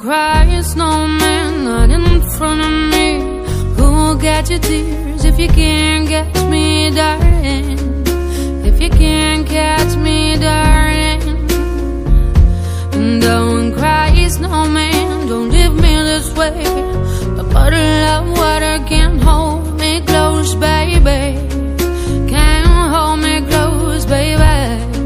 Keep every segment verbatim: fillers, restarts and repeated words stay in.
cry, snowman, not in front of me. Who'll catch your tears if you can't catch me, darling? If you can't catch me, darling. Don't cry, snowman, don't leave me this way. A bottle of water can't hold me close, baby. Can't hold me close, baby.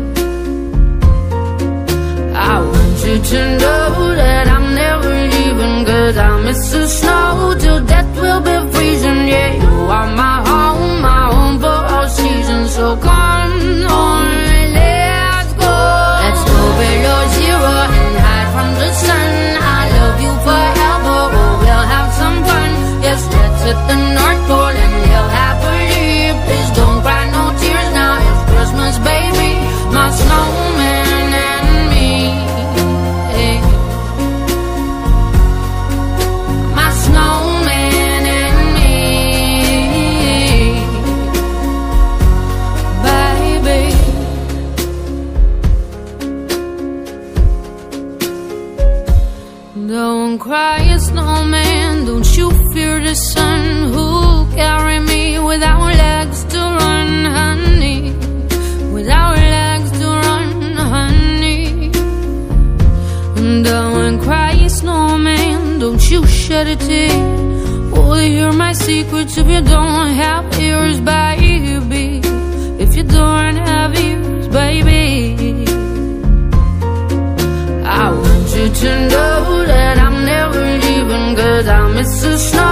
I want you to know that I'm never leaving, 'cause I miss the snow till death will be freezing. Yeah, you are my home, my home for all seasons. So come on, let's go. Let's go below zero and hide from the sun. I love you forever, oh, we'll have some fun. Yes, let's hit the North Pole and live happily. Please don't cry no tears now, it's Christmas, baby. My snowman and me, hey. My snowman and me, baby. Don't cry, snowman, don't you fear the sun. Who'll carry me without legs to run, honey? Without legs to run, honey. Don't cry, snowman, don't you shed a tear. Oh, hear my secrets if you don't have ears, baby. If you don't have ears, baby. I want you to know that I'm never leaving, 'cause I miss the snow